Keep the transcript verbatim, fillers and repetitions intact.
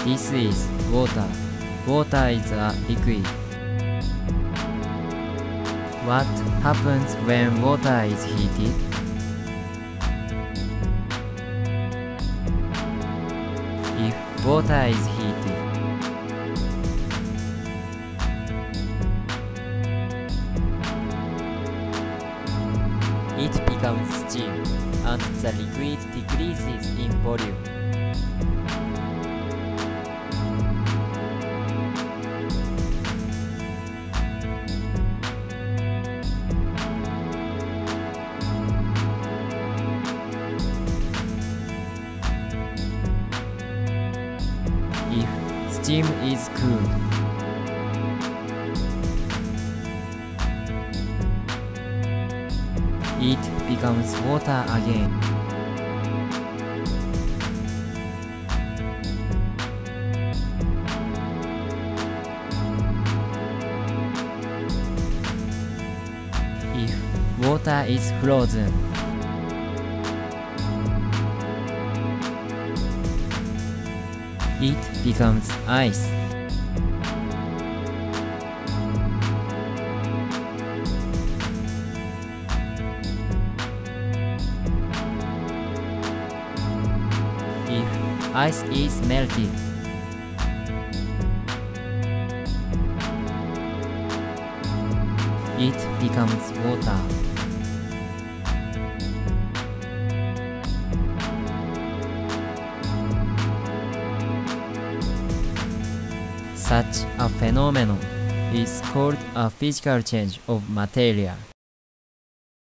This is water. Water is a liquid. What happens when water is heated? If water is heated, it becomes steam, and the liquid decreases in volume. If steam is cooled, it becomes water again. If water is frozen, it becomes ice. If ice is melted, it becomes water. Such a phenomenon is called a physical change of material.